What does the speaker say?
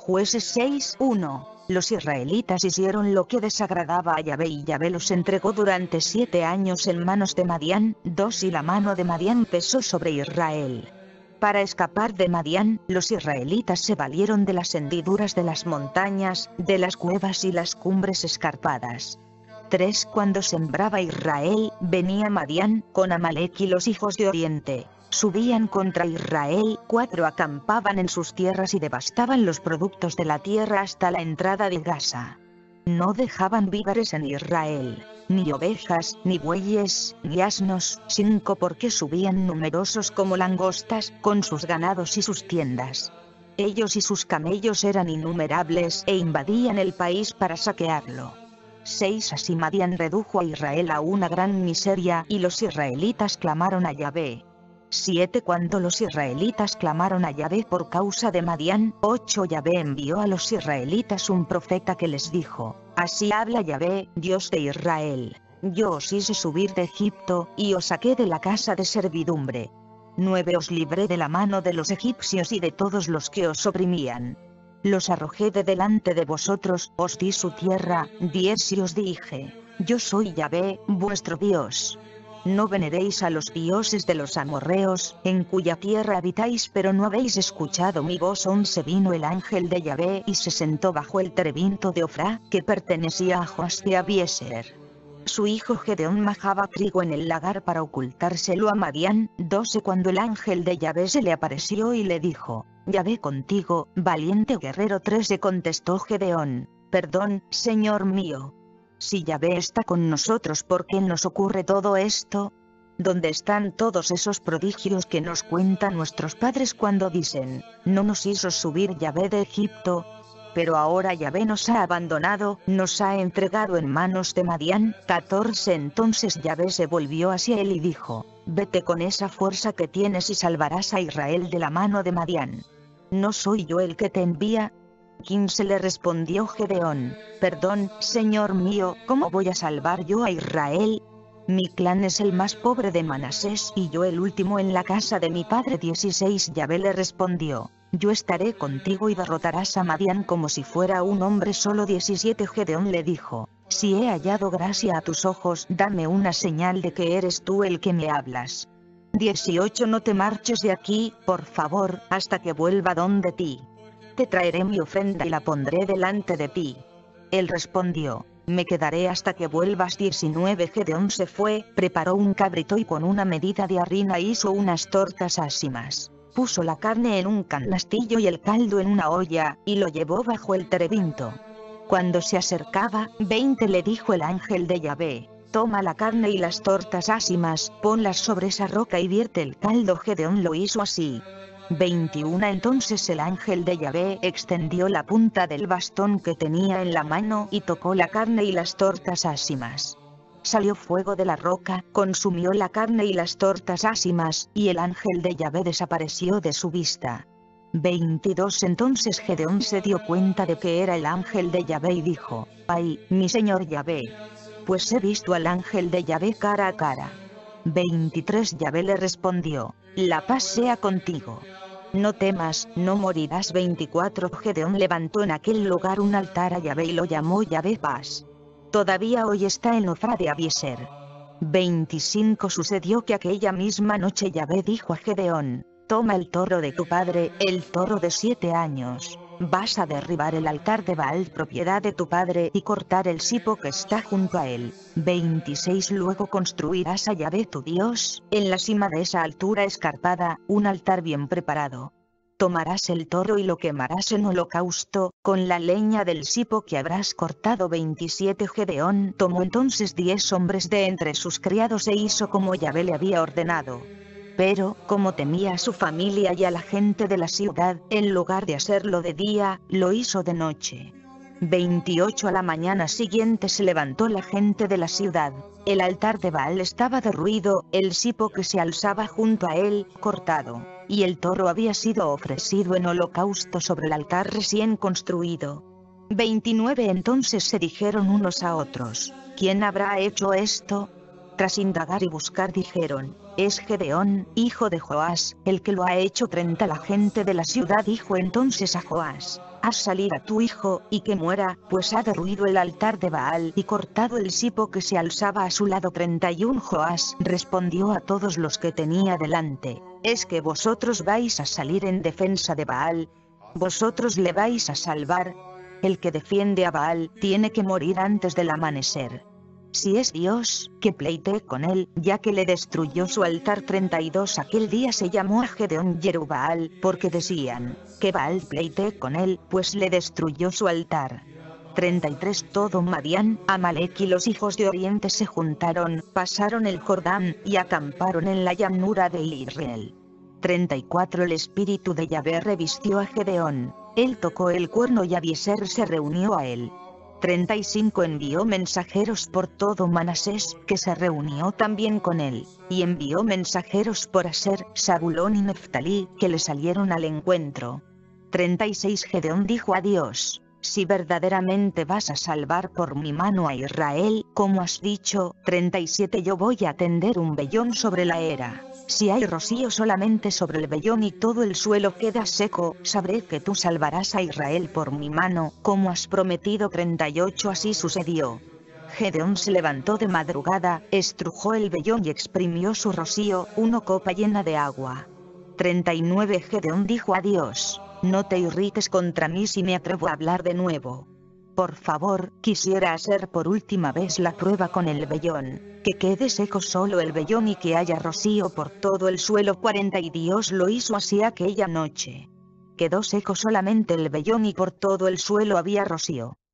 Jueces 6:1. Los israelitas hicieron lo que desagradaba a Yahvé y Yahvé los entregó durante 7 años en manos de Madián. 2. Y la mano de Madián pesó sobre Israel. Para escapar de Madián, los israelitas se valieron de las hendiduras de las montañas, de las cuevas y las cumbres escarpadas. 3. Cuando sembraba Israel, venía Madián, con Amalek y los hijos de Oriente. Subían contra Israel. 4. Acampaban en sus tierras y devastaban los productos de la tierra hasta la entrada de Gaza. No dejaban víveres en Israel, ni ovejas, ni bueyes, ni asnos. 5. Porque subían numerosos como langostas, con sus ganados y sus tiendas. Ellos y sus camellos eran innumerables e invadían el país para saquearlo. 6. Así Madián redujo a Israel a una gran miseria y los israelitas clamaron a Yahvé. 7. Cuando los israelitas clamaron a Yahvé por causa de Madián. 8. Yahvé envió a los israelitas un profeta que les dijo: Así habla Yahvé, Dios de Israel. Yo os hice subir de Egipto, y os saqué de la casa de servidumbre. 9. Os libré de la mano de los egipcios y de todos los que os oprimían. Los arrojé de delante de vosotros, os di su tierra. 10. Y os dije: Yo soy Yahvé, vuestro Dios. No veneréis a los dioses de los amorreos, en cuya tierra habitáis, pero no habéis escuchado mi voz. 11. Vino el ángel de Yahvé y se sentó bajo el terebinto de Ofrá, que pertenecía a Joás de Abieser. Su hijo Gedeón majaba trigo en el lagar para ocultárselo a Madián. 12. Cuando el ángel de Yahvé se le apareció y le dijo: Yahvé contigo, valiente guerrero. 13. Contestó Gedeón: Perdón, Señor mío. Si Yahvé está con nosotros, ¿por qué nos ocurre todo esto? ¿Dónde están todos esos prodigios que nos cuentan nuestros padres cuando dicen: No nos hizo subir Yahvé de Egipto? Pero ahora Yahvé nos ha abandonado, nos ha entregado en manos de Madián. 14. Entonces Yahvé se volvió hacia él y dijo: Vete con esa fuerza que tienes y salvarás a Israel de la mano de Madián. ¿No soy yo el que te envía? 15. Le respondió Gedeón: Perdón, Señor mío, ¿cómo voy a salvar yo a Israel? Mi clan es el más pobre de Manasés y yo el último en la casa de mi padre. 16. Yahvé le respondió: Yo estaré contigo y derrotarás a Madián como si fuera un hombre solo. 17. Gedeón le dijo: Si he hallado gracia a tus ojos, dame una señal de que eres tú el que me hablas. 18. No te marches de aquí, por favor, hasta que vuelva donde ti. Te traeré mi ofrenda y la pondré delante de ti. Él respondió: Me quedaré hasta que vuelvas. 19. Gedeón se fue, preparó un cabrito y con una medida de harina hizo unas tortas ácimas. Puso la carne en un canastillo y el caldo en una olla, y lo llevó bajo el terebinto. Cuando se acercaba, 20. Le dijo el ángel de Yahvé: Toma la carne y las tortas ácimas, ponlas sobre esa roca y vierte el caldo. Gedeón lo hizo así. 21. Entonces el ángel de Yahvé extendió la punta del bastón que tenía en la mano y tocó la carne y las tortas ácimas. Salió fuego de la roca, consumió la carne y las tortas ácimas, y el ángel de Yahvé desapareció de su vista. 22. Entonces Gedeón se dio cuenta de que era el ángel de Yahvé y dijo: Ay, mi señor Yahvé, pues he visto al ángel de Yahvé cara a cara. 23. Yahvé le respondió: La paz sea contigo. No temas, no morirás. 24. Gedeón levantó en aquel lugar un altar a Yahvé y lo llamó Yahvé Paz. Todavía hoy está en Ofrá de Abieser. 25. Sucedió que aquella misma noche Yahvé dijo a Gedeón: Toma el toro de tu padre, el toro de 7 años. Vas a derribar el altar de Baal, propiedad de tu padre, y cortar el cipo que está junto a él. 26. Luego construirás a Yahvé tu Dios, en la cima de esa altura escarpada, un altar bien preparado. Tomarás el toro y lo quemarás en holocausto, con la leña del cipo que habrás cortado. 27. Gedeón tomó entonces 10 hombres de entre sus criados e hizo como Yahvé le había ordenado. Pero, como temía a su familia y a la gente de la ciudad, en lugar de hacerlo de día, lo hizo de noche. 28. A la mañana siguiente se levantó la gente de la ciudad. El altar de Baal estaba derruido, el cipo que se alzaba junto a él, cortado, y el toro había sido ofrecido en holocausto sobre el altar recién construido. 29. Entonces se dijeron unos a otros: ¿Quién habrá hecho esto? Tras indagar y buscar dijeron: Es Gedeón, hijo de Joás, el que lo ha hecho. 30. La gente de la ciudad dijo entonces a Joás: haz salir a tu hijo, y que muera, pues ha derruido el altar de Baal y cortado el cipo que se alzaba a su lado. 31 Joás respondió a todos los que tenía delante: ¿es que vosotros vais a salir en defensa de Baal? ¿Vosotros le vais a salvar? El que defiende a Baal tiene que morir antes del amanecer. Si es Dios, que pleitee con él, ya que le destruyó su altar. 32 Aquel día se llamó a Gedeón Yerubbaal, porque decían: que Baal pleitee con él, pues le destruyó su altar. 33 Todo Madián, Amalek y los hijos de Oriente se juntaron, pasaron el Jordán, y acamparon en la llanura de Israel. 34 El espíritu de Yahvé revistió a Gedeón. Él tocó el cuerno y Abieser se reunió a él. 35 Envió mensajeros por todo Manasés, que se reunió también con él, y envió mensajeros por Aser, Zabulón y Neftalí, que le salieron al encuentro. 36 Gedeón dijo a Dios: si verdaderamente vas a salvar por mi mano a Israel, como has dicho. 37 Yo voy a tender un vellón sobre la era. Si hay rocío solamente sobre el vellón y todo el suelo queda seco, sabré que tú salvarás a Israel por mi mano, como has prometido. 38 Así sucedió. Gedeón se levantó de madrugada, estrujó el vellón y exprimió su rocío, una copa llena de agua. 39 Gedeón dijo a Dios: no te irrites contra mí si me atrevo a hablar de nuevo. Por favor, quisiera hacer por última vez la prueba con el vellón, que quede seco solo el vellón y que haya rocío por todo el suelo. 40 Y Dios lo hizo así aquella noche. Quedó seco solamente el vellón y por todo el suelo había rocío.